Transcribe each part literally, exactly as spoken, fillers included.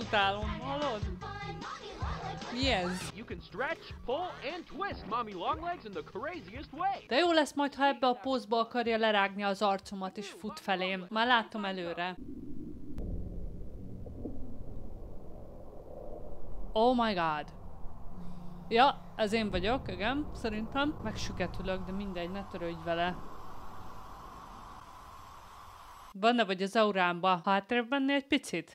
utálom, hallod? Mi ez? You can stretch, pull, and twist Mommy Longlegs in the craziest way. De jó lesz majd, ha ebbe a pózba akarja lerágni az arcomat és fut felém. Már látom előre. Oh my god. Ja, ez én vagyok, igen, szerintem. Megsüketülök, de mindegy, ne törődj vele. Benne vagy az aurámba. Hátrébb menni egy picit?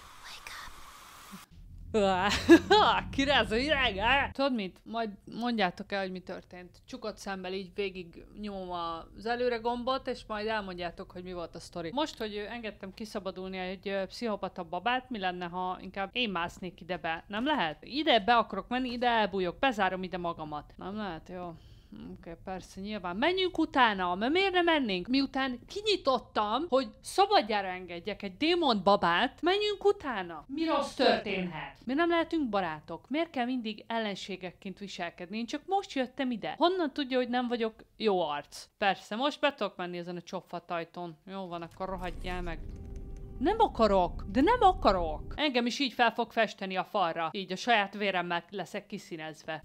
Kiráz a hideg! Tudod mit? Majd mondjátok el, hogy mi történt. Csukott szemmel így végig nyomom az előre gombot, és majd elmondjátok, hogy mi volt a sztori. Most, hogy engedtem kiszabadulni egy pszichopata babát, mi lenne, ha inkább én másznék ide be? Nem lehet? Ide be akarok menni, ide elbújok, bezárom ide magamat. Nem lehet? Jó. Oké, okay, persze, nyilván. Menjünk utána, mert miért nem mennénk? Miután kinyitottam, hogy szabadjára engedjek egy démon babát, menjünk utána. Mi rossz történhet? Miért nem lehetünk barátok? Miért kell mindig ellenségekként viselkedni? Én csak most jöttem ide. Honnan tudja, hogy nem vagyok jó arc? Persze, most be tudok menni ezen a csopfat ajtón. Jó van, akkor rohadjál meg. Nem akarok, de nem akarok. Engem is így fel fog festeni a falra. Így a saját véremmel leszek kiszínezve.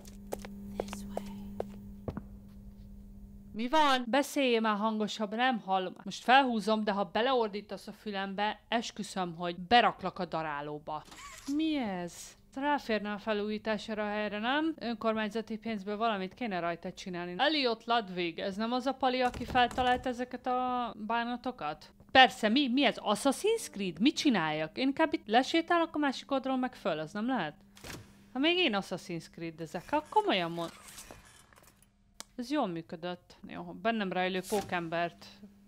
Mi van? Beszéljél már hangosabb, nem hallom. Most felhúzom, de ha beleordítasz a fülembe, esküszöm, hogy beraklak a darálóba. Mi ez? Ráférne a felújítására a helyre, nem? Önkormányzati pénzből valamit kéne rajta csinálni. Elliot Ludwig, ez nem az a pali, aki feltalált ezeket a bánatokat? Persze, mi? Mi ez? Assassin's Creed? Mit csináljak? Én inkább itt lesétálok a másik oldalon meg föl, az nem lehet? Ha még én Assassin's Creed ezek, akkor komolyan mond... Ez jól működött. Jó, bennem rejlő pókembert.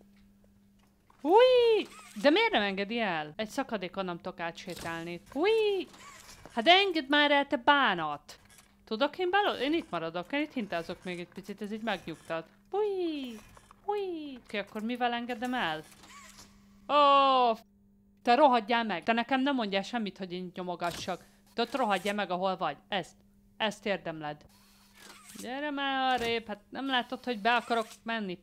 Ui! De miért nem engedi el? Egy szakadékon nem tudok átsétálni. Ui! Hát engedd már el, te bánat! Tudok én belőle? Én itt maradok, én itt hintázok még egy picit, ez így megnyugtat. Ui! Ui! Oké, akkor mivel engedem el? Ó! Oh, te rohadjál meg! Te nekem nem mondjál semmit, hogy én nyomogassak. Te ott rohadjál meg, ahol vagy. Ezt. Ezt érdemled. Gyere már arrébb, hát nem látod, hogy be akarok menni.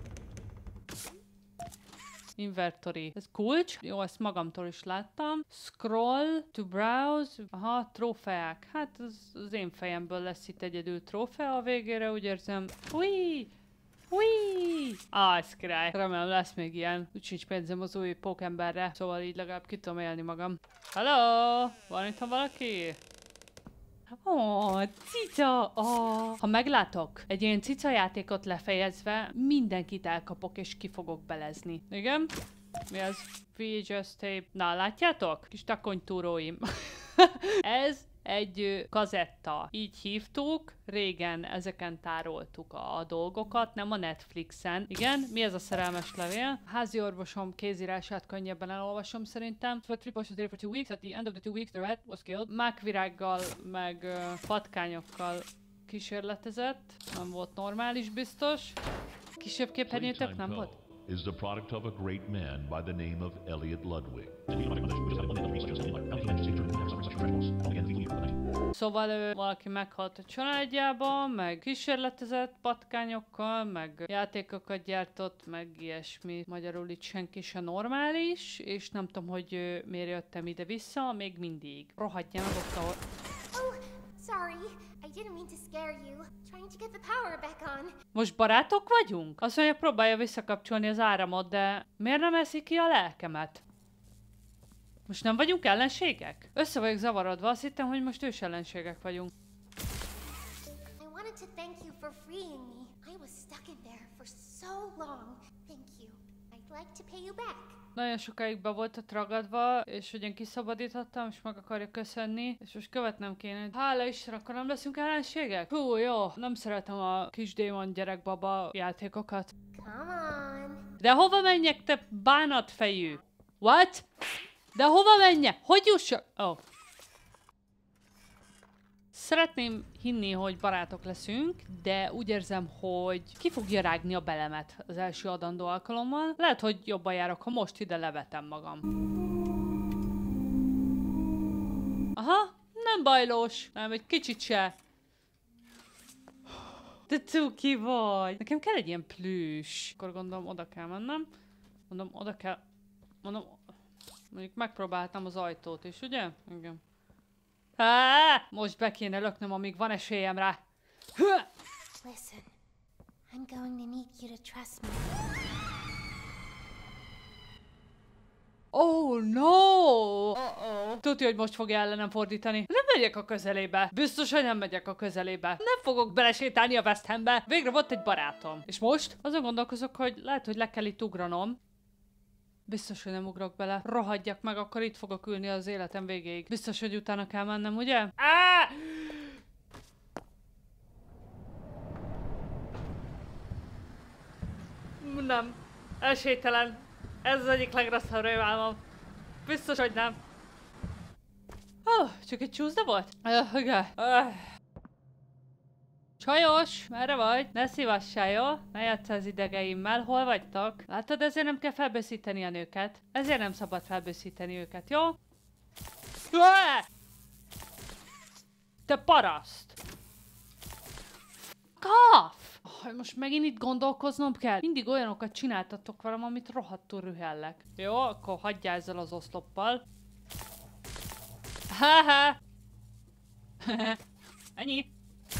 Inventory. Ez kulcs? Jó, ezt magamtól is láttam. Scroll to browse. Aha, trófeák. Hát az, az én fejemből lesz itt egyedül trófea a végére, úgy érzem. Ui! Ui! Ah, ez király. Remélem lesz még ilyen. Úgy sincs pénzem az új pókemberre, szóval így legalább ki tudom élni magam. Hello! Van itt valaki? Ó, oh, cica! Oh. Ha meglátok egy ilyen cica játékot lefejezve, mindenkit elkapok és ki fogok belezni. Igen? Mi ez? V H S tape. Na, látjátok? Kis takonytúróim. Ez egy kazetta. Így hívtuk, régen ezeken tároltuk a, a dolgokat, nem a Netflixen. Igen, mi ez a szerelmes levél? Házi orvosom kézírását könnyebben elolvasom szerintem. For three potions for two weeks, at the end of the two weeks the rat was killed. Mákvirággal, meg uh, patkányokkal kísérletezett. Nem volt normális biztos. Kisebb képernyőtök nem volt? Is the product of a great man by the name of Elliot Ludwig. Szóval ő, valaki meghalt a családjában, meg kísérletezett patkányokkal, meg játékokat gyártott, meg ilyesmi. Magyarul itt senki se normális, és nem tudom, hogy ő, miért jöttem ide-vissza, még mindig. Rohadja meg ott, ahol... Oh, sorry. I didn't mean to scare you. Trying to get the power back on. Most barátok vagyunk? Azt mondja, próbálja visszakapcsolni az áramot, de miért nem eszi ki a lelkemet? Most nem vagyunk ellenségek? Össze vagyok zavarodva, azt hittem, hogy most ős ellenségek vagyunk. I wanted to thank you for freeing me. I was stuck in there for so long. Thank you. I'd like to pay you back. Nagyon sokáig be voltott ragadva, és ugyan kiszabadítottam, és meg akarja köszönni, és most követnem kéne. Hála Isten, akkor nem leszünk ellenségek? Hú, jó, nem szeretem a kis démon gyerekbaba játékokat. Come on. De hova menjek, te bánatfejű? What? De hova menjek? Hogy jussak? Oh. Szeretném hinni, hogy barátok leszünk, de úgy érzem, hogy ki fogja rágni a belemet az első adandó alkalommal. Lehet, hogy jobban járok, ha most ide levetem magam. Aha, nem bajlós, nem, egy kicsit se. De cuki vagy. Nekem kell egy ilyen plüss. Akkor gondolom, oda kell mennem. Mondom, oda kell... Mondom... Mondjuk megpróbáltam az ajtót is, ugye? Igen. Há! Most be kéne löknöm, amíg van esélyem rá. Listen, I'm going to need you to trust me. Oh no! Uh-oh. Tudja, hogy most fogja ellenem fordítani. Nem megyek a közelébe. Biztos, hogy nem megyek a közelébe. Nem fogok belesétálni a West Hambe. Végre volt egy barátom. És most azon gondolkozok, hogy lehet, hogy le kell itt ugranom. Biztos, hogy nem ugrok bele. Rohadjak meg, akkor itt fogok ülni az életem végéig. Biztos, hogy utána kell mennem, ugye? Á! Nem. Esélytelen. Ez az egyik legrosszabb rémálmom. Biztos, hogy nem. Oh, csak egy csúszda volt? Uh, igen. Uh. Csajos, merre vagy? Ne szívassál, jó? Ne játsz az idegeimmel, hol vagytok? Látod, ezért nem kell felbőszíteni a nőket. Ezért nem szabad felbőszíteni őket, jó? Uh! Te paraszt! Kaf! Oh, most megint itt gondolkoznom kell. Mindig olyanokat csináltatok velem, amit rohadtul rühellek. Jó, akkor hagyjál ezzel az oszloppal. Ha-ha! Ennyi.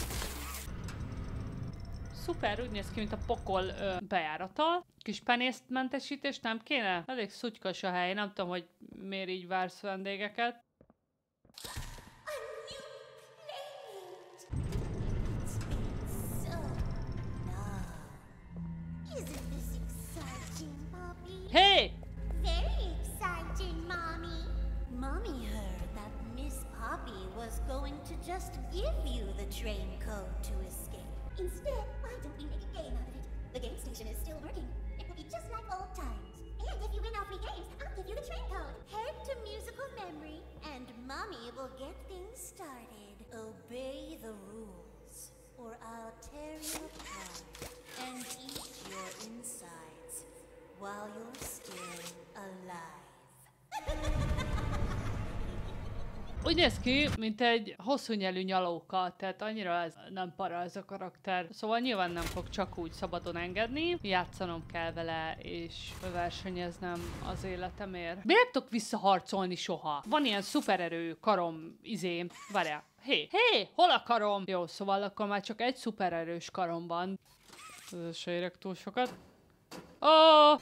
Szuper, úgy néz ki, mint a pokol ö, bejárata. Kis penésztmentesítés nem kéne? Elég szutykos a hely, nem tudom, hogy miért így vársz vendégeket. Hey! Very exciting, Mommy. Mommy heard that Miss Poppy was going to just give you the train code to escape. Instead, why don't we make a game out of it? The game station is still working. It will be just like old times. And if you win all three games, I'll give you the train code. Head to musical memory, and Mommy will get things started. Obey the rules, or I'll tear you apart and eat your insides while you're still alive. Úgy néz ki, mint egy hosszú nyelű nyalóka, tehát annyira ez nem para ez a karakter. Szóval nyilván nem fog csak úgy szabadon engedni, játszanom kell vele, és versenyeznem az életemért. Miért tudok visszaharcolni soha? Van ilyen szupererő karom izém. Várjál. Hé, hé, hol a karom? Jó, szóval akkor már csak egy szupererős karom van. Se érek túl sokat. Ó! Oh!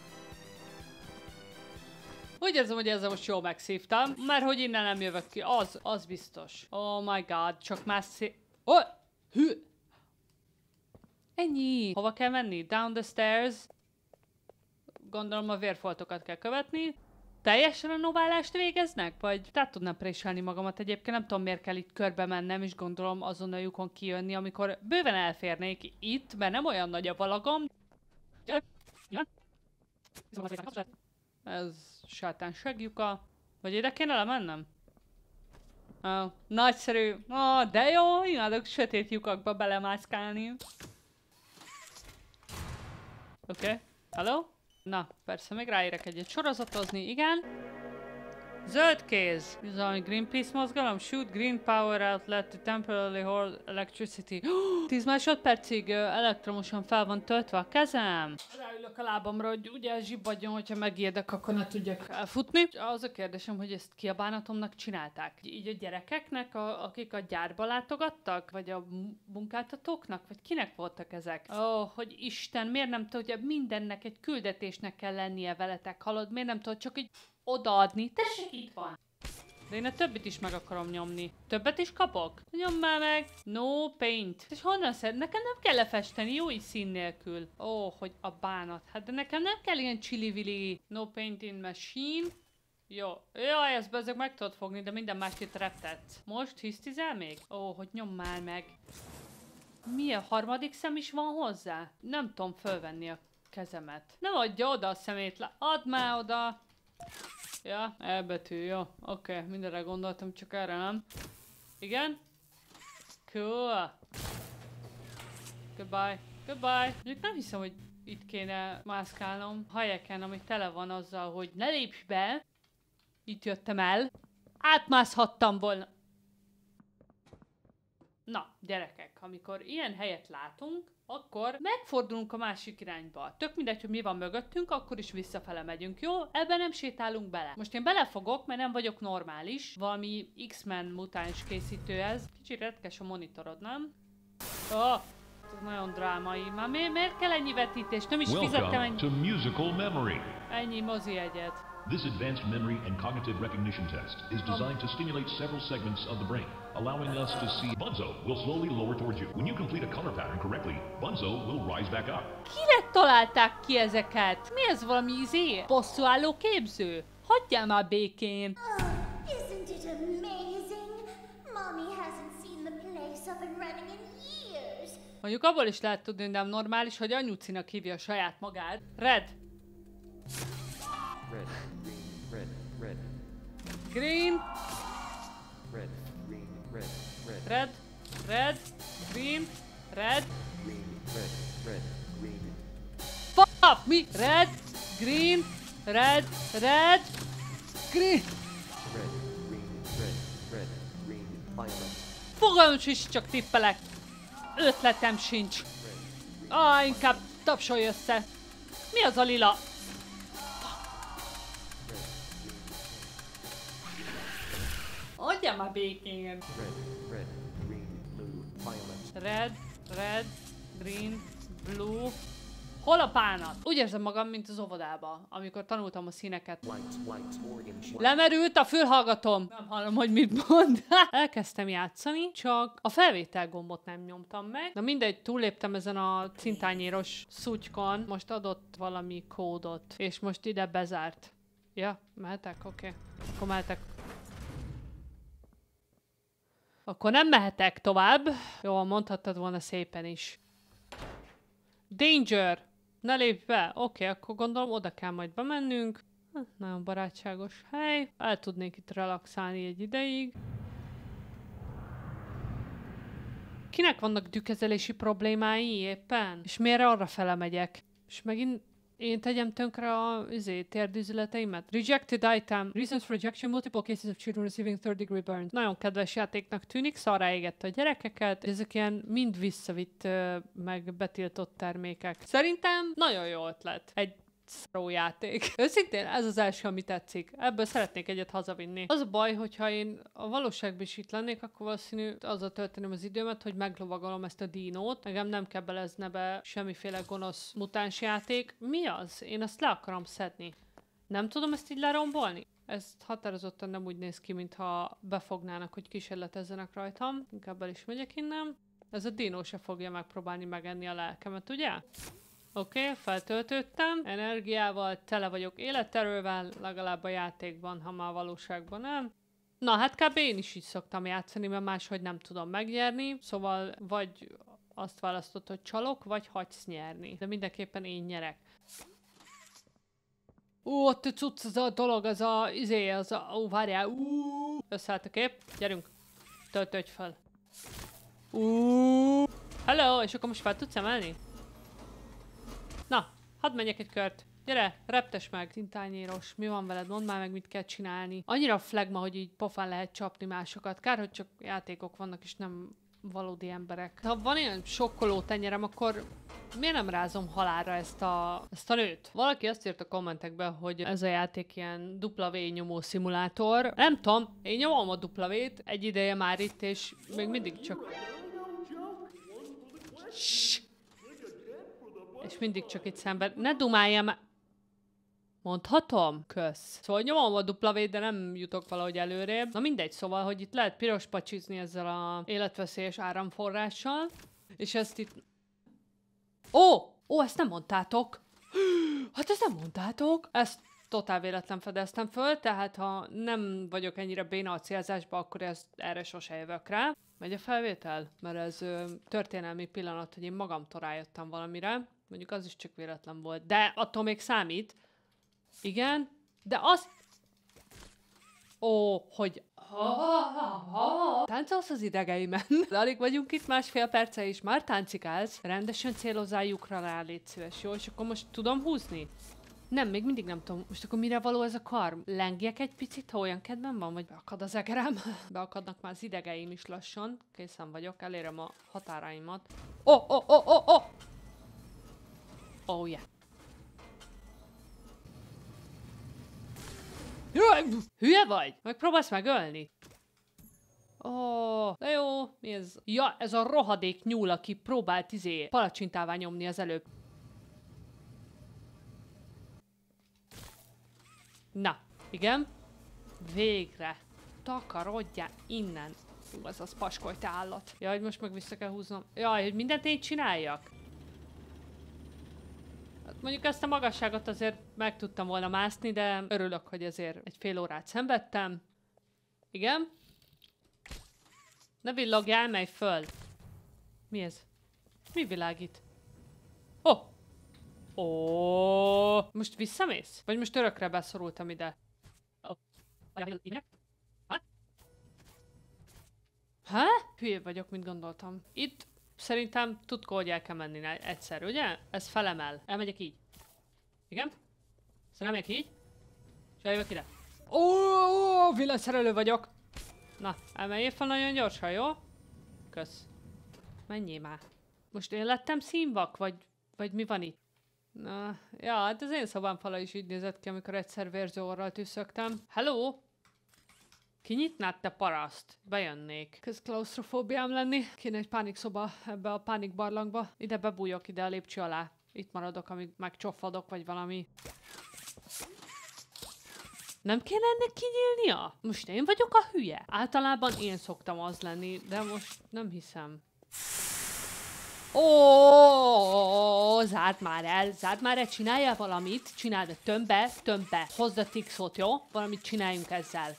Úgy érzem, hogy ezzel most jól megszívtam, mert hogy innen nem jövök ki, az, az biztos. Oh my god, csak már szé... Oh! Hű! Ennyi! Hova kell menni? Down the stairs. Gondolom a vérfoltokat kell követni. Teljes renoválást végeznek? Vagy tehát tudnám préselni magamat egyébként, nem tudom miért kell itt körbe mennem, és gondolom azon a lyukon kijönni, amikor bőven elférnék itt, mert nem olyan nagy a valagom. Ez sátán segjuka. Vagy ide kéne lemennem? Oh, nagyszerű. Oh, de jó, imádok sötét lyukakba belemászkálni. Oké, okay. Hello? Na, persze, még ráérek egyet sorozatozni, igen. Zöld kéz. Bizony, Greenpeace mozgalom. Shoot green power outlet to temporarily hold electricity. tíz másodpercig elektromosan fel van töltve a kezem. Ráülök a lábamra, hogy ugye zsibbadjon, hogyha megijedek, akkor ne tudjak elfutni. Az a kérdésem, hogy ezt ki a bánatomnak csinálták? Így a gyerekeknek, a, akik a gyárba látogattak? Vagy a munkáltatóknak? Vagy kinek voltak ezek? Ó, oh, hogy Isten, miért nem tudja, mindennek egy küldetésnek kell lennie veletek, hallod? Miért nem tudod csak így odaadni? Tessék, itt van! De én a többit is meg akarom nyomni. Többet is kapok? Nyom már meg! No paint. És honnan szed? Nekem nem kell lefesteni, jó így szín nélkül. Ó, oh, hogy a bánat. Hát de nekem nem kell ilyen chili-vili. No paint in machine. Jó. Jaj, ezt bezeg meg tudod fogni, de minden más itt reptetsz. Most hisztizel még? Ó, oh, hogy nyom már meg. Milyen harmadik szem is van hozzá? Nem tudom fölvenni a kezemet. Nem adja oda a szemét le. Add már oda! Ja, E betű, jó. Oké, okay, mindenre gondoltam, csak erre nem. Igen? Cool. Goodbye. Goodbye. Mondjuk nem hiszem, hogy itt kéne mászkálnom helyeken, ami tele van azzal, hogy ne lépj be. Itt jöttem el. Átmászhattam volna. Na, gyerekek, amikor ilyen helyet látunk, akkor megfordulunk a másik irányba. Tök mindegy, hogy mi van mögöttünk, akkor is visszafele megyünk, jó? Ebben nem sétálunk bele. Most én belefogok, mert nem vagyok normális. Valami X-Men mutáns készítő ez. Kicsit retkes a monitorod, nem? Oh, ez nagyon drámai. Már mi, miért kell ennyi vetítés? Nem is fizettem ennyi... Welcome to musical memory. Ennyi mozi egyet. This advanced memory and cognitive recognition test is designed to stimulate several segments of the brain, allowing us to see. Bunzo will slowly lower towards you. When you complete a color pattern correctly, Bunzo will rise back up. Kinek találták ki ezeket? Mi ez, valami izé? Bosszúálló képző? Hagyjál már békén! Oh, isn't it amazing? Mommy hasn't seen the place up and running in years. Mondjuk abból is lehet tudni, hogy nem normális, hogy anyucinak hívja a saját magát. Red! Red, green, red, red. Green! Red, green, red, red. Red, red, green, red. Green, red, red, green. Fuck me! Red, green, red, red, green. Red, green, red, red, green, violet. Fogalmam sincs, csak tippelek. Ötletem sincs. Ah, inkább tapsolj össze. Mi az a lila? Adjál már békén. Red, red, green, blue, violet. Red, red, green, blue. Hol a pánat? Úgy érzem magam, mint az óvodában, amikor tanultam a színeket. White, white, orange. Lemerült a fülhallgatom. Nem hallom, hogy mit mond. Elkezdtem játszani, csak a felvétel gombot nem nyomtam meg. Na mindegy, túlléptem ezen a cintányéros szutykon. Most adott valami kódot, és most ide bezárt. Ja, mehetek? Oké. Okay. Akkor mehetek. Akkor nem mehetek tovább. Jó, mondhattad volna szépen is. Danger! Ne lépj be! Oké, okay, akkor gondolom oda kell majd bemennünk. Hm, nagyon barátságos hely. El tudnék itt relaxálni egy ideig. Kinek vannak dühkezelési problémái éppen? És miért arra fele megyek? És megint én tegyem tönkre a izé, térdüzületeimet. Rejected item. Reasons for rejection. Multiple cases of children receiving third degree burns. Nagyon kedves játéknak tűnik, szarrá égette a gyerekeket. Ezek ilyen mind visszavitt, meg betiltott termékek. Szerintem nagyon jó ötlet. Egy szaró játék. Őszintén ez az első, ami tetszik. Ebből szeretnék egyet hazavinni. Az a baj, hogyha én a valóságban is itt lennék, akkor valószínű azzal tölteném az időmet, hogy meglovagolom ezt a dinót. Nekem nem kebelezne be semmiféle gonosz mutáns játék. Mi az? Én azt le akarom szedni. Nem tudom ezt így lerombolni? Ez határozottan nem úgy néz ki, mintha befognának, hogy kísérletezzenek rajtam. Inkább el is megyek innen. Ez a dinó se fogja megpróbálni megenni a lelkemet, ugye? Oké, okay, feltöltöttem, energiával, tele vagyok életerővel, legalább a játékban, ha már valóságban nem. Na, hát kb. Én is így szoktam játszani, mert máshogy nem tudom megnyerni, szóval vagy azt választod, hogy csalok, vagy hagysz nyerni. De mindenképpen én nyerek. Ó, ott a cucc, az a dolog, az a izé, az a... Ó, várjál, úúúú. Összeállt a kép, gyerünk, töltődj fel. Úúúú. Hello, és akkor most fel tudsz emelni? Na, hadd menjek egy kört. Gyere, reptes meg, cintányéros. Mi van veled? Mondd már meg, mit kell csinálni. Annyira flagma, hogy így pofán lehet csapni másokat. Kár, hogy csak játékok vannak, és nem valódi emberek. Ha van ilyen sokkoló tenyerem, akkor miért nem rázom halálra ezt a, ezt a nőt? Valaki azt írt a kommentekbe, hogy ez a játék ilyen dupla vé nyomó szimulátor. Nem tudom, én nyomom a dupla vét, egy ideje már itt, és még mindig csak... Shhh. És mindig csak itt szemben. Ne dumáljam már! Mondhatom? Kösz. Szóval nyomom a dupla vét, de nem jutok valahogy előrébb. Na mindegy, szóval, hogy itt lehet piros pacsizni ezzel a életveszélyes áramforrással. És ezt itt... Ó! Ó, ezt nem mondtátok! Hát ezt nem mondtátok! Ezt totál véletlen fedeztem föl, tehát ha nem vagyok ennyire béna a célzásba, akkor ezt erre sose jövök rá. Megy a felvétel? Mert ez ö, történelmi pillanat, hogy én magamtól rájöttem valamire. Mondjuk az is csak véletlen volt. De attól még számít. Igen. De az... Ó, hogy... Táncolsz az idegeimen. Alig vagyunk itt másfél perce, és már táncikálsz. Rendesen célozzál lyukra rá, légy szíves, jó? És akkor most tudom húzni? Nem, még mindig nem tudom. Most akkor mire való ez a kar? Lengjek egy picit, ha olyan kedvem van, vagy beakad az egerem? Beakadnak már az idegeim is lassan. Készen vagyok, elérem a határaimat. Oh, oh, oh, oh, oh! Oh, yeah. Jaj, hülye vagy? Megpróbálsz megölni? Ó, oh, de jó, mi ez? Ja, ez a rohadék nyúl, aki próbált izé palacsintává nyomni az előbb. Na, igen. Végre. Takarodjál innen. Ú, az az paskoly, te állat. Jaj, hogy most meg vissza kell húznom. Jaj, hogy mindent én csináljak. Hát mondjuk ezt a magasságot azért meg tudtam volna mászni, de örülök, hogy azért egy fél órát szenvedtem. Igen. Ne villogjál, menj föl. Mi ez? Mi világít? Ó! Oh. Ó! Oh. Most visszamész? Vagy most örökre beszorultam ide? Oh. Hát? Há? Hülye vagyok, mint gondoltam. Itt szerintem tudko, hogy el kell menni egyszer, ugye? Ez felemel. Elmegyek így. Igen? Szóval elmegyek így. És eljövök ide. Ó, oh, villanyszerelő vagyok. Na, emeljél fel nagyon gyorsan, jó? Kösz. Menjél már. Most én lettem színvak, vagy, vagy mi van itt? Na, ja, hát az én szobám fala is így nézett ki, amikor egyszer vérző orral tűszögtem. Hello? Kinyitnád, te paraszt? Bejönnék. Kezd klausztrofóbiám lenni. Kéne egy pánikszoba ebbe a pánikbarlangba. Ide bebújok, ide a lépcső alá. Itt maradok, amíg megcsofadok, vagy valami. Nem kéne ennek kinyílnia? Most én vagyok a hülye? Általában én szoktam az lenni, de most nem hiszem. Ó, zárd már el, zárd már el, csináljál valamit, csináld, tömbe, tömbe, hozd a tixot, jó? Valamit csináljunk ezzel.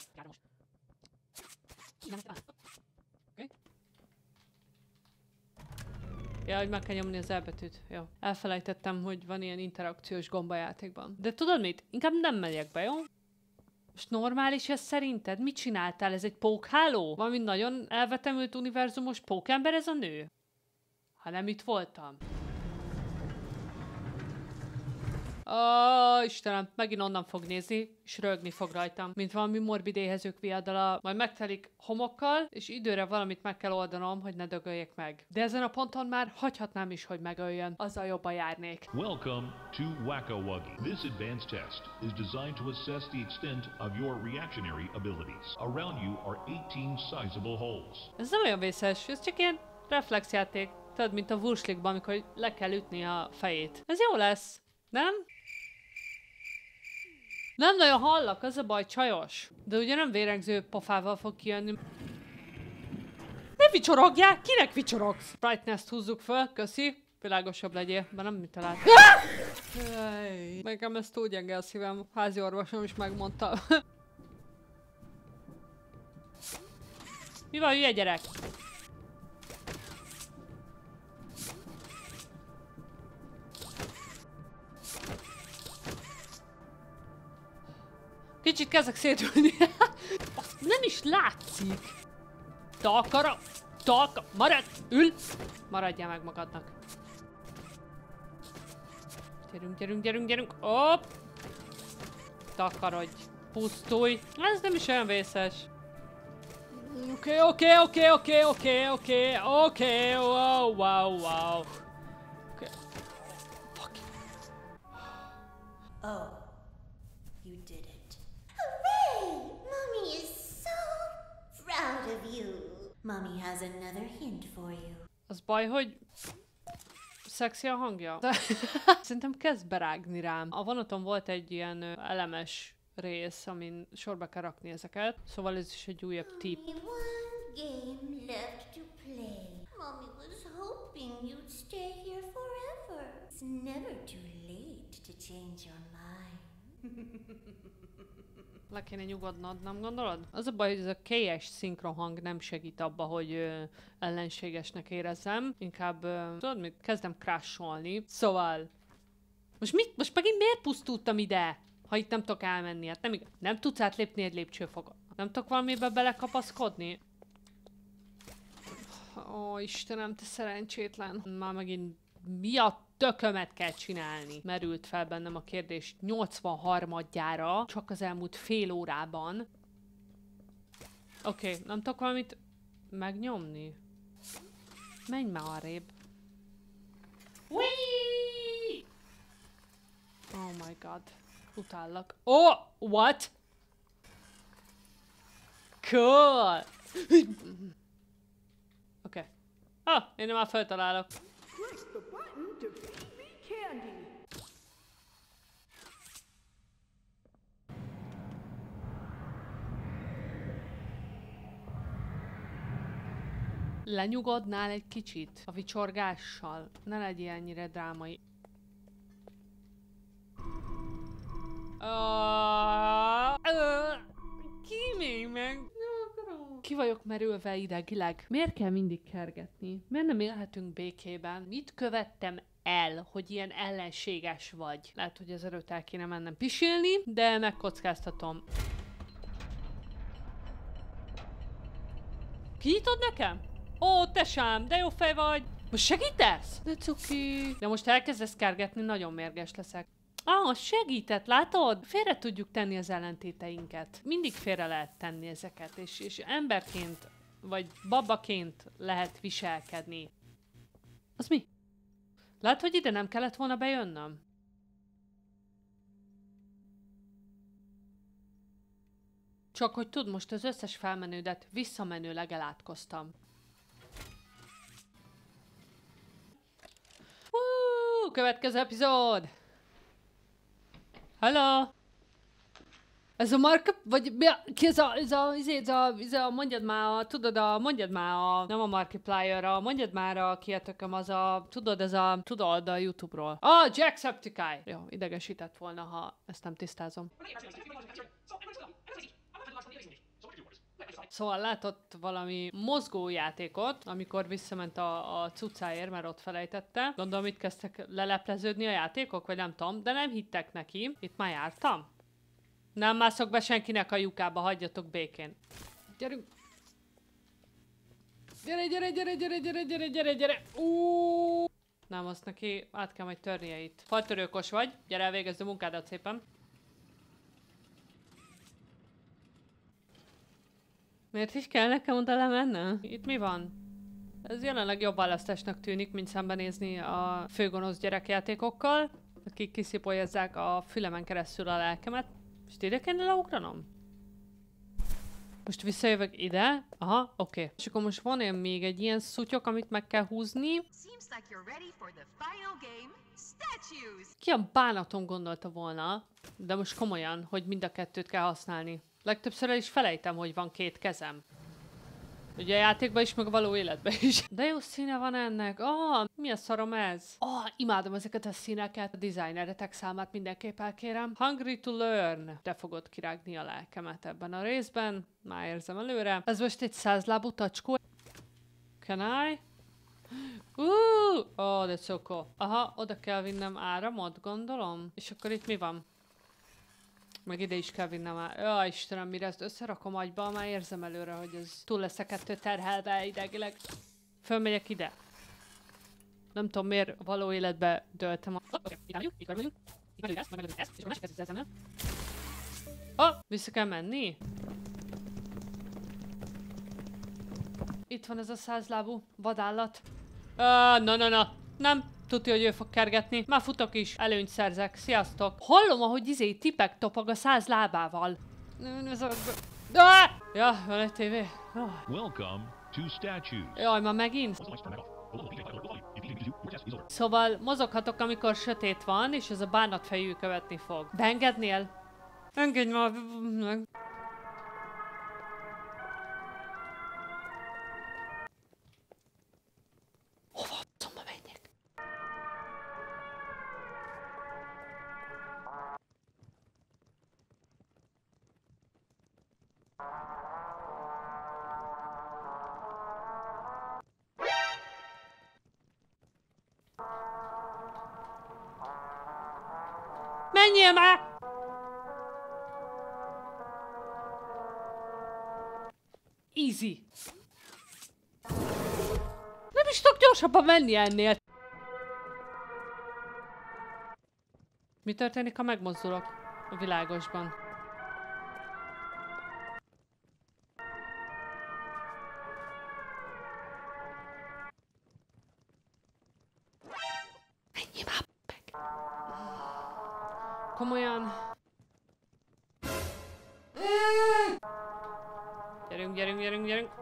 Ja, hogy meg kell nyomni az elbetűt. Jó. Elfelejtettem, hogy van ilyen interakciós gomba játékban. De tudod mit? Inkább nem megyek be, jó? Most normális ez szerinted? Mit csináltál? Ez egy pókháló? Valami nagyon elvetemült univerzumos pókember ez a nő? Ha nem itt voltam. Ó, Istenem, megint onnan fog nézni, és rögni fog rajtam, mint valami morbid éhezők viadala. Majd megtelik homokkal, és időre valamit meg kell oldanom, hogy ne dögöljek meg. De ezen a ponton már hagyhatnám is, hogy megöljön. Azzal jobban járnék. Welcome to Whack-A-Wuggy. This advanced test is designed to assess the extent of your reactionary abilities. Around you are eighteen sizable holes. Ez nem olyan vészes, ez csak ilyen reflexjáték. Tudod, mint a Wurslikban, amikor le kell ütni a fejét. Ez jó lesz, nem? Nem nagyon hallak, az a baj, csajos. De ugye nem vérengző pofával fog kijönni. Ne vicsorogjál! Kinek vicsorogsz? Brightness-t húzzuk föl, köszi. Világosabb legyél, mert nem mit talált. Hey, nekem ez túl gyenge a szívem, házi orvosom is megmondta. Mi van, hülye gyerek? Kicsit kezdek szétülni. Nem is látszik. Takara, taka, maradj, ül. Maradjál meg magadnak. Gyerünk, gyerünk, gyerünk, gyerünk. Hopp. Takarodj, pusztulj. Ez nem is olyan vészes. Oké, oké, oké, oké, oké, oké, oké, wow, wow, wow. Okay. Fuck. Oh, you did it. Hooray! Mommy is so proud of you. Mommy has another hint for you. Az baj, hogy szexi a hangja. Szerintem kezd berágni rám. A vonaton volt egy ilyen elemes rész, amin sorba kell rakni ezeket. Szóval ez is egy újabb tip. Only one game left to play. Mommy was hoping you'd stay here forever. It's never too late to change your mind. Le kéne nyugodnod, nem gondolod? Az a baj, hogy ez a kélyes szinkrohang nem segít abba, hogy ö, ellenségesnek érezzem. Inkább, ö, tudod mit? Kezdem crasholni. Szóval... Most mit? Most megint miért pusztultam ide? Ha itt nem tudok elmenni, hát nem, nem tudsz átlépni egy lépcsőfokon. Nem tudok valamibe belekapaszkodni? Ó, Istenem, te szerencsétlen. Már megint mi a tökömet kell csinálni? Merült fel bennem a kérdés nyolcvanharmadjára, csak az elmúlt fél órában. Oké, okay, nem tudok valamit megnyomni? Menj már arrébb. Whee! Oh my god. Utállak. Oh! What? Cool! Oké. Okay. Ah, én már feltalálok. Lenyugodnál egy kicsit a vicsorgással? Ne legyél ennyire drámai. Uh, uh, ki még meg? Ki vagyok merülve idegileg? Miért kell mindig kergetni? Miért nem élhetünk békében? Mit követtem el, hogy ilyen ellenséges vagy? Lehet, hogy az előtt el kéne mennem pisilni, de megkockáztatom. Kinyitod nekem? Ó, tesám, de jó fej vagy! Most segítesz? De cuki! De most elkezdesz kergetni, nagyon mérges leszek. Ah, segített, látod? Félre tudjuk tenni az ellentéteinket. Mindig félre lehet tenni ezeket, és, és emberként, vagy babaként lehet viselkedni. Az mi? Látod, hogy ide nem kellett volna bejönnöm? Csak hogy tudd, most az összes felmenődet visszamenőleg elátkoztam. Woo! Következő epizód! Hello! Ez a marka... Vagy mi a... Ki ez a... Ez a... Ez a... Ez a... Mondjad már a... Tudod a... Mondjad már a... Nem a Markiplier, a... Mondjad már a... Ki a tököm, az a... Tudod, ez a... Tudod a YouTube-ról. Ah, Jacksepticeye! Jó, idegesített volna, ha ezt nem tisztázom. Szóval látott valami mozgójátékot, amikor visszament a, a cuccáért, mert ott felejtette. Gondolom, itt kezdtek lelepleződni a játékok, vagy nem tudom, de nem hittek neki. Itt már jártam. Nem mászok be senkinek a lyukába, hagyjatok békén. Gyerünk! Gyere, gyere, gyere, gyere, gyere, gyere, gyere, gyere! Uuuuh! Nem, azt neki át kell majd törnie itt. Faltörőkos vagy, gyere elvégezd a munkádat szépen. Miért is kell nekem oda lemennem? Itt mi van? Ez jelenleg jobb választásnak tűnik, mint szembenézni a főgonosz gyerekjátékokkal, akik kiszipolyazzák a fülemen keresztül a lelkemet. Most ide kéne leugranom? Most visszajövök ide? Aha, oké. Okay. És akkor most van én még egy ilyen szutyok, amit meg kell húzni. Ki a bánatom gondolta volna, de most komolyan, hogy mind a kettőt kell használni. Legtöbbször el is felejtem, hogy van két kezem. Ugye a játékban is, meg a való életben is. De jó színe van ennek. Ah, mi a szarom ez? Ah, imádom ezeket a színeket. A designeretek számát mindenképp elkérem. Hungry to learn. Te fogod kirágni a lelkemet ebben a részben. Már érzem előre. Ez most egy százlábú tacskó. Can I? Uh, oh, that's so cool. Aha, oda kell vinnem áramot, gondolom. És akkor itt mi van? Meg ide is kell vinnem már. Jaj, Istenem, mire ezt összerakom agyba, már érzem előre, hogy ez túl lesz a kettő terhelve idegileg. Fölmegyek ide. Nem tudom, miért való életbe döltem a... Oh, vissza kell menni? Itt van ez a százlábú vadállat. Ah, na, na, na. Nem. Tudja, hogy ő fog kergetni. Már futok is. Előnyt szerzek. Sziasztok. Hallom, ahogy izé tipek topog a száz lábával. Ah! Ja, van egy tévé. Oh. Welcome to statues. Jaj, ma megint? Szóval mozoghatok, amikor sötét van, és ez a bánatfejű követni fog. Beengednél? Engedj már meg. Hova szomba menjek? Menjél már! Easy. Nem is tudok gyorsabban menni ennél. Mi történik, ha megmozdulok a világosban? Ennyi már meg. Komolyan. Gyerünk, gyerünk, gyerünk, gyerünk.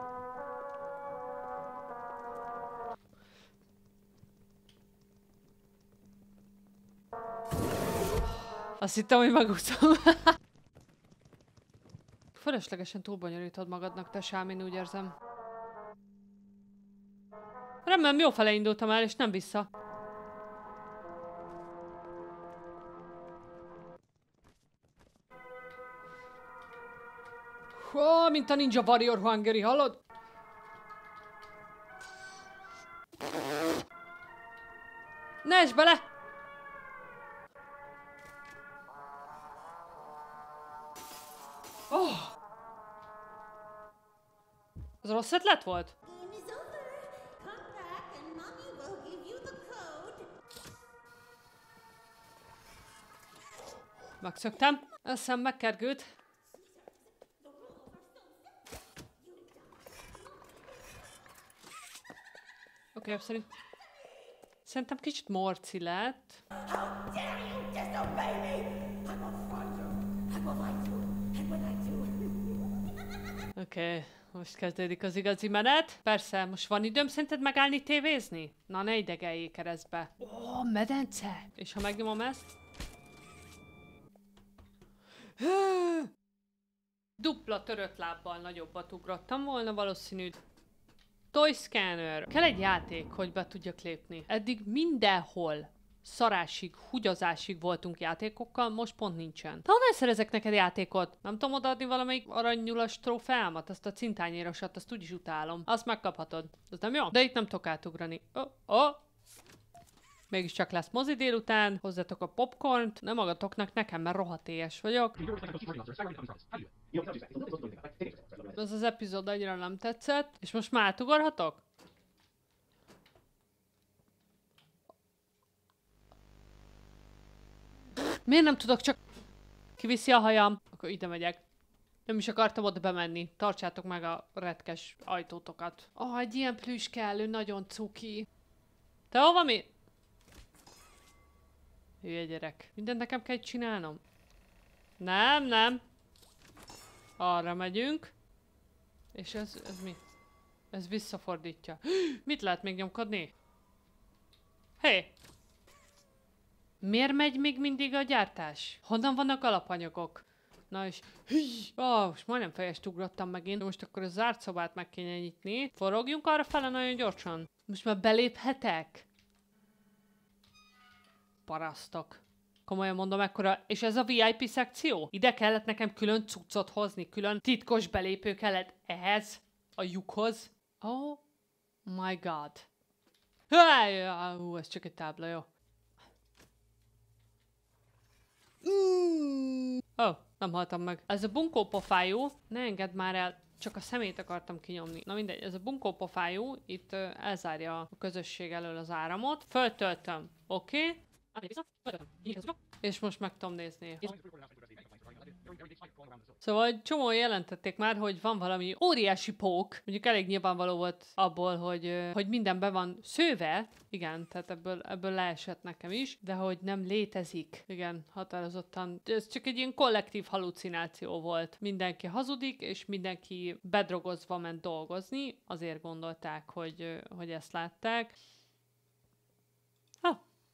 Azt hittem, hogy megúszom. Fölöslegesen túlbonyolítod magadnak, te Sámin, úgy érzem. Remélem, jó fele indultam el, és nem vissza. Hó, mint a Ninja Warrior Hungary, hallod? Ne esd bele! Oh. Ez rossz ötlet volt? Game is over. Come back and Mommy will give you the code. Megszöktem. Eszem megkergült. Oké, okay, szerint... Szerintem kicsit morci lett. How dare you disobey me! I will find you. I will find you. And when I do... Oké, okay, most kezdődik az igazi menet. Persze, most van időm szerinted megállni tévézni? Na, ne idegeljék keresztbe. Ó, oh, medence! És ha megnyomom ezt? Dupla törött lábbal nagyobbat ugrottam volna valószínű. Toy Scanner. Kell egy játék, hogy be tudjak lépni. Eddig mindenhol szarásig, húgyazásig voltunk játékokkal, most pont nincsen. De honnan szerezek neked játékot? Nem tudom odaadni valamelyik aranynyulas trófeámat? Azt a cintányérosat, azt úgyis utálom. Azt megkaphatod. Az nem jó? De itt nem tudok átugrani. Oh, oh. Mégiscsak lesz mozi délután, hozzátok a popcornt, nem magatoknak, nekem, mert rohadt éhes vagyok. Ez az epizód annyira nem tetszett, és most már átugorhatok? Miért nem tudok csak... Kiviszi a hajam? Akkor ide megyek. Nem is akartam oda bemenni. Tartsátok meg a retkes ajtótokat. Oh, egy ilyen plüss kell, ő nagyon cuki. Te hova mi? Hülye gyerek. Mindent nekem kell csinálnom? Nem, nem. Arra megyünk. És ez, ez mi? Ez visszafordítja. Mit lehet még nyomkodni? Hé! Hey. Miért megy még mindig a gyártás? Honnan vannak alapanyagok? Na és... Oh, most majdnem fejest ugrottam megint. Most akkor a zárt szobát meg kéne nyitni. Forogjunk arra fele nagyon gyorsan. Most már beléphetek? Parasztok. Komolyan mondom, ekkora... És ez a vé i pé szekció? Ide kellett nekem külön cuccot hozni, külön titkos belépő kellett ehhez, a lyukhoz. Oh my god. Hú, ez csak egy tábla, jó. Mm. Oh, nem haltam meg. Ez a bunkó pofájú, ne engedd már el, csak a szemét akartam kinyomni. Na mindegy, ez a bunkó pofájú, itt uh, elzárja a közösség elől az áramot. Föltöltöm, oké. Okay. És most meg tudom nézni. Szóval egy csomó jelentették már, hogy van valami óriási pók, mondjuk elég nyilvánvaló volt abból, hogy, hogy minden be van szőve, igen, tehát ebből, ebből leesett nekem is, de hogy nem létezik, igen, határozottan. Ez csak egy ilyen kollektív halucináció volt. Mindenki hazudik, és mindenki bedrogozva ment dolgozni, azért gondolták, hogy, hogy ezt látták. Ah.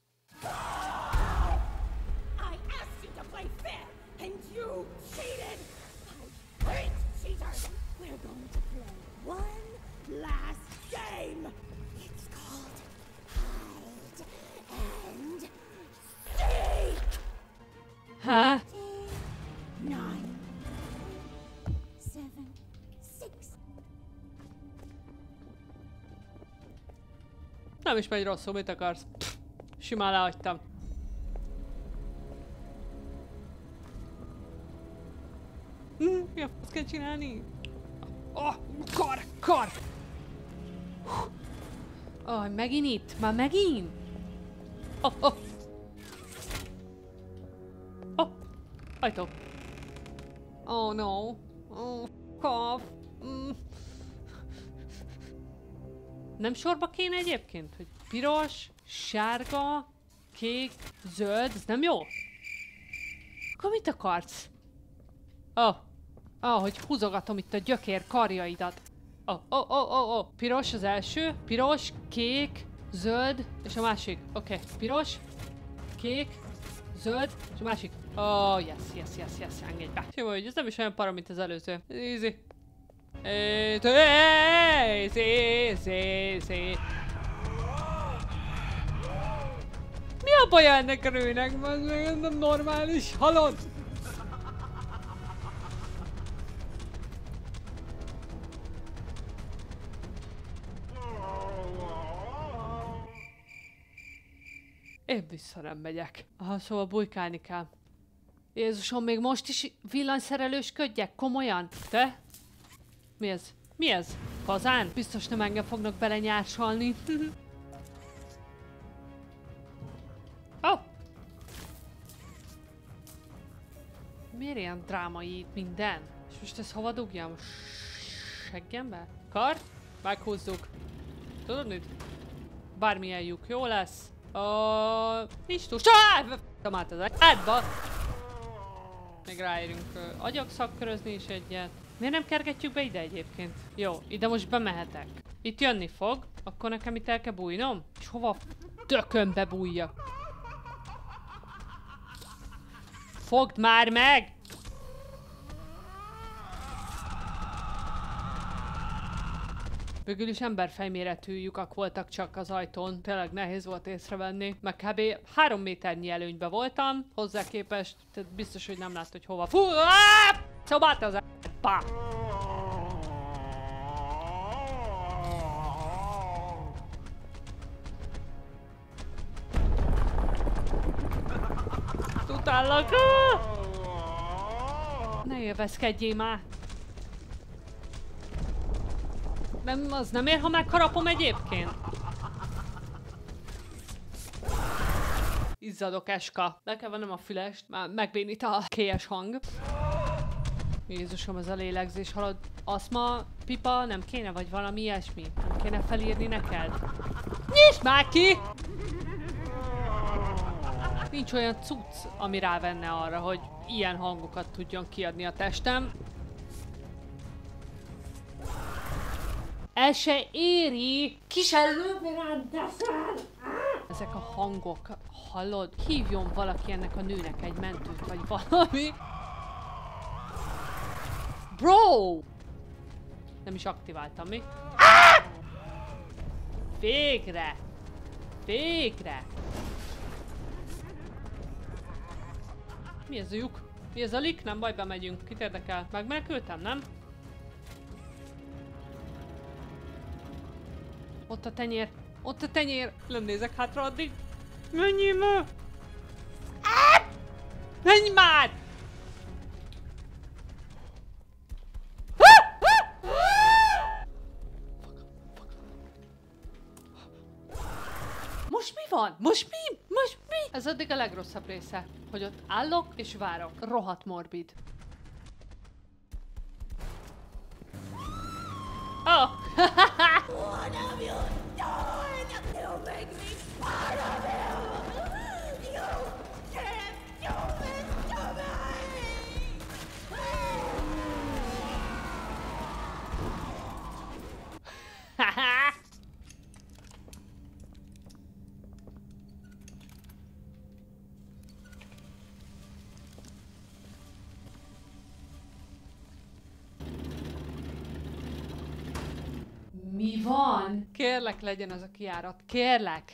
I asked you to play fair, and you cheated! I hate cheaters! We're going to play one last game! It's called Hide and Seek! Ha? Nine, seven, six. Nem is megy rosszul, mit akarsz? Pff, simán lehagytam. Mm, mi a fasz kell csinálni? Oh, kar, kar! Oh, megint itt? Már megint? Oh, oh. Ajtó. Oh no. Oh, cough. Mm. Nem sorba kéne egyébként, hogy piros, sárga, kék, zöld, ez nem jó? Akkor mit akarsz? Oh. Oh, hogy húzogatom itt a gyökér karjaidat. Oh, oh, oh, oh, oh. Piros az első, piros, kék, zöld, és a másik. Oké, okay. Piros, kék, zöld, és a másik. Oh, yes, yes, yes, yes, engedj be. Jó, hogy ez nem is olyan para, mint az előző. Easy. Easy, easy, easy. Mi a baj ennek a nőnek? Ez nem normális, halad? Én vissza nem megyek. Aha, szóval bujkálni kell. Jézusom, még most is villanyszerelősködjek? Komolyan? Te? Mi ez? Mi ez? Kazán? Biztos nem engem fognak belenyársalni. Oh! Miért ilyen drámai itt minden? És most ezt hova dugjam? Seggembe? Kar? Meghúzzuk. Tudod mit? Bármilyen lyuk jó lesz. Uh, nincs túl. Sáv! Át az átba! Még ráérünk uh, agyakszakkörözni is egyet. Miért nem kergetjük be ide egyébként? Jó, ide most bemehetek. Itt jönni fog, akkor nekem itt el kell bújnom? És hova tökönbe bújjak? Fogd már meg! Végül is emberfejméretű lyukak voltak csak az ajtón. Tényleg nehéz volt észrevenni. Meg kb. három méternyi előnybe voltam. Hozzá képest, tehát biztos, hogy nem lát, hogy hova. Fú! Szóval az a***ba! Utállak! Ne élvezkedjél már! Nem, az nem ér, ha megharapom egyébként? Izzadok, Eska. Le kell vennem a fülest, már megbénít a kélyes hang. Jézusom, ez a lélegzés halad. Aszma, pipa, nem kéne, vagy valami ilyesmi? Nem kéne felírni neked? Nyisd már ki! Nincs olyan cucc, ami rávenne arra, hogy ilyen hangokat tudjon kiadni a testem. El se éri! Ki se lőve rád, deszel! Ezek a hangok, hallod? Hívjon valaki ennek a nőnek egy mentőt, vagy valami. Bro! Nem is aktiváltam, mi? Végre! Végre! Mi ez a lyuk? Mi ez a lik? Nem baj, bemegyünk. Kit érdekel? Megmenekültem, nem? Ott a tenyér! Ott a tenyér! Nem nézek hátra addig! Menjél már! Menj már! Most mi van? Most mi? Most mi? Ez addig a legrosszabb része, hogy ott állok és várok. Rohadt morbid. Oh! What have you done? You make me part of you! You can't do this to me! Haha! Mi van? Kérlek, legyen az a kijárat. Kérlek!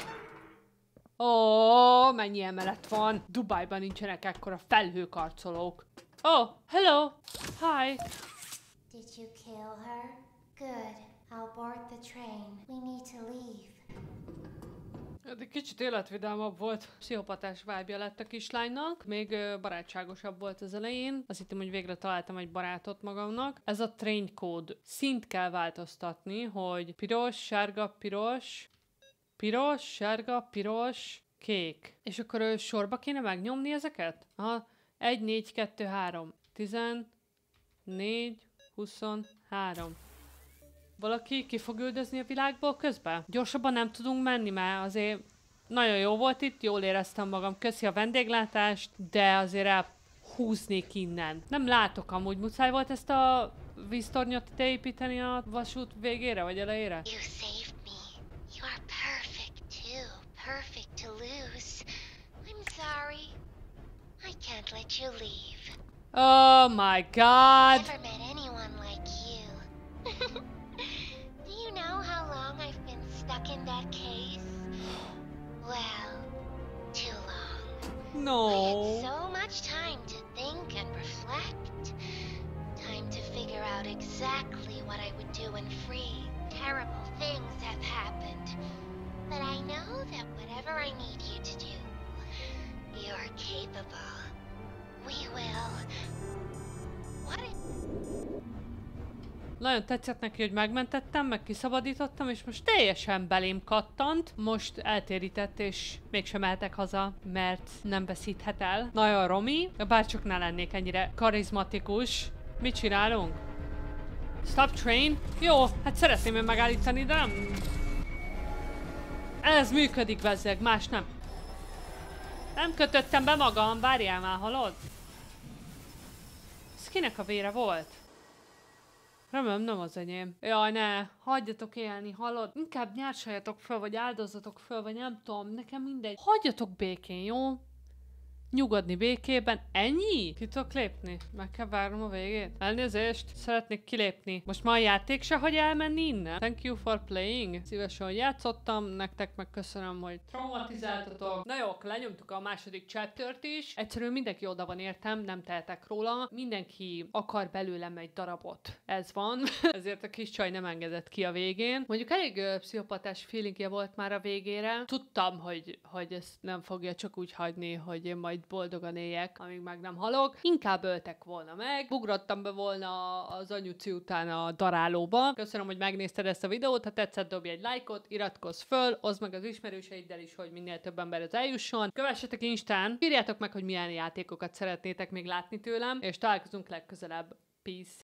Ó, mennyi emelet van? Dubájban nincsenek ekkora felhőkarcolók. Oh, hello! Hi! Did you kill her? Good. I'll board the train. We need to leave. Egy kicsit életvidámabb volt. Pszichopatás vibe-ja lett a kislánynak. Még ö, barátságosabb volt az elején. Azt hittem, hogy végre találtam egy barátot magamnak. Ez a train code. Szint kell változtatni, hogy piros, sárga, piros, piros, sárga, piros, kék. És akkor ö, sorba kéne megnyomni ezeket? Aha. egy, négy, kettő, három. tizennégy, huszonhárom. Valaki ki fog üldözni a világból közben? Gyorsabban nem tudunk menni, mert azért nagyon jó volt itt, jól éreztem magam. Köszi a vendéglátást, de azért elhúznék innen. Nem látok amúgy, muszáj volt ezt a víztornyot ide építeni a vasút végére, vagy elejére? You saved me. You are perfect too. Perfect to lose. I'm sorry. I can't let you leave. Oh my god! Never met anyone like you. Do you know how long I've been stuck in that case? Well, too long. No. I had so much time to think and reflect. Time to figure out exactly what I would do when free. Terrible things have happened. But I know that whatever I need you to do, you're capable. We will. What if... Nagyon tetszett neki, hogy megmentettem, meg kiszabadítottam, és most teljesen belém kattant. Most eltérített, és mégsem mehetek haza, mert nem veszíthet el. Nagyon romi, bárcsak ne lennék ennyire karizmatikus. Mit csinálunk? Stop train? Jó, hát szeretném én megállítani, de nem... Ez működik, bezzeg, más nem. Nem kötöttem be magam, várjál már, halod? Ez kinek a vére volt? Remélem nem az enyém. Jaj, ne, hagyjatok élni, hallod? Inkább nyársaljatok föl, vagy áldozatok föl, vagy nem tudom, nekem mindegy. Hagyjatok békén, jó? Nyugodni békében. Ennyi? Ki tudok lépni? Meg kell várnom a végét. Elnézést, szeretnék kilépni. Most már a játék se hagy elmenni innen. Thank you for playing. Szívesen, hogy játszottam, nektek meg köszönöm, hogy traumatizáltatok. Na jó, lenyomtuk a második chaptert is. Egyszerűen mindenki oda van értem, nem tehetek róla. Mindenki akar belőlem egy darabot. Ez van. Ezért a kis csaj nem engedett ki a végén. Mondjuk elég ö, pszichopatás feelingje volt már a végére. Tudtam, hogy, hogy ezt nem fogja csak úgy hagyni, hogy én majd boldogan éljek, amíg meg nem halok. Inkább öltek volna meg. Ugrottam be volna az anyuci után a darálóba. Köszönöm, hogy megnézted ezt a videót. Ha tetszett, dobj egy lájkot, iratkozz föl, oszd meg az ismerőseiddel is, hogy minél több emberhez eljusson. Kövessetek Instán, írjátok meg, hogy milyen játékokat szeretnétek még látni tőlem, és találkozunk legközelebb. Peace!